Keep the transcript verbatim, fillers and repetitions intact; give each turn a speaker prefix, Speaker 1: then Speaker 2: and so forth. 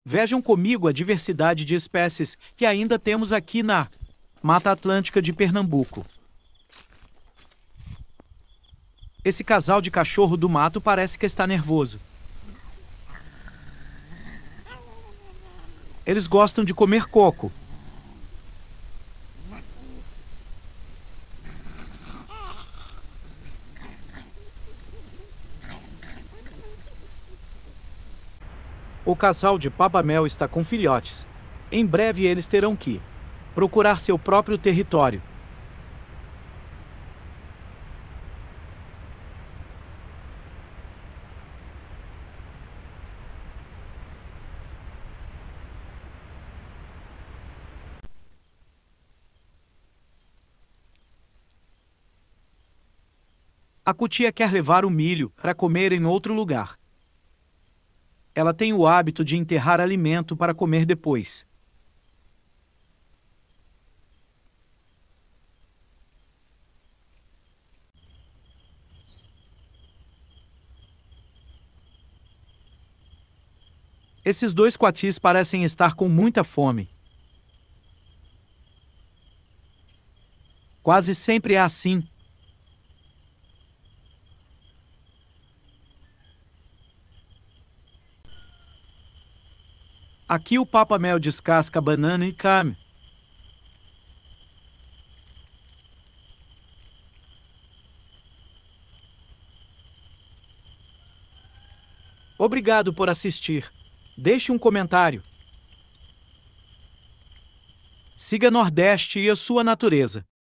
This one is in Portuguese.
Speaker 1: Vejam comigo a diversidade de espécies que ainda temos aqui na Mata Atlântica de Pernambuco. Esse casal de cachorro do mato parece que está nervoso. Eles gostam de comer coco. O casal de Papamel está com filhotes. Em breve eles terão que procurar seu próprio território. A cutia quer levar o milho para comer em outro lugar. Ela tem o hábito de enterrar alimento para comer depois. Esses dois coatis parecem estar com muita fome. Quase sempre é assim. Aqui o Papamel descasca a banana e come. Obrigado por assistir. Deixe um comentário. Siga Nordeste e a sua natureza.